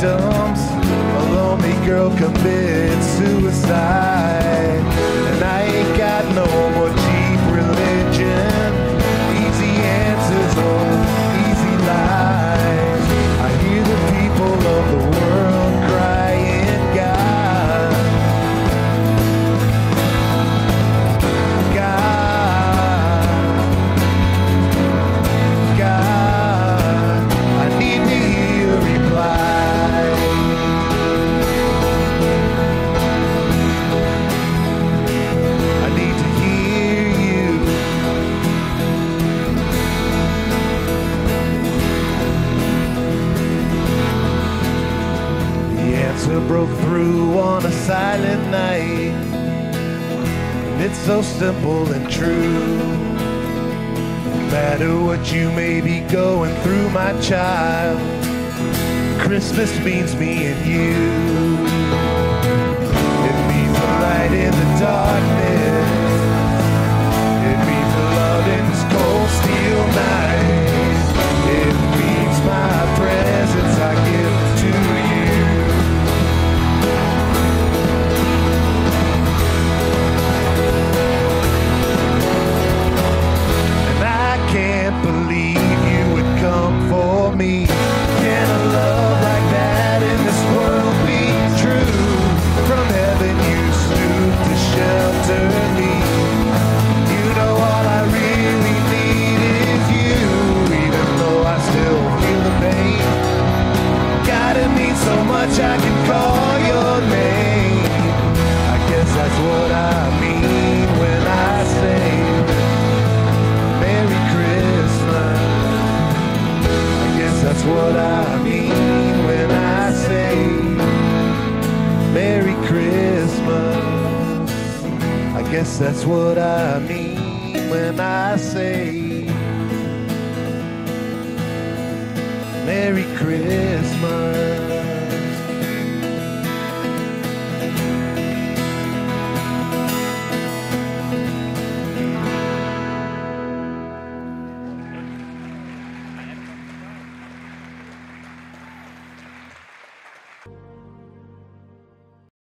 victims. A lonely girl commits suicide, and I ain't got no more cheap religion, easy answers or easy lies. I hear the people of the world crying, God, God, God, I need to hear a reply. I need to hear you. The answer broke through on a silent night, and it's so simple and true. No matter what you may be going through, my child, Christmas means me and you. It means the light in the darkness. It means the love in this cold steel night. It means my presence I give to you. And I can't believe you would come for me. Can a love like that in this world be true? From heaven you stooped to shelter me. You know all I really need is you, even though I still feel the pain. God, it means so much I can call your name. I guess that's what I mean when I say Merry Christmas. I guess that's what I mean when I say Merry Christmas. I guess that's what I mean when I say Merry Christmas.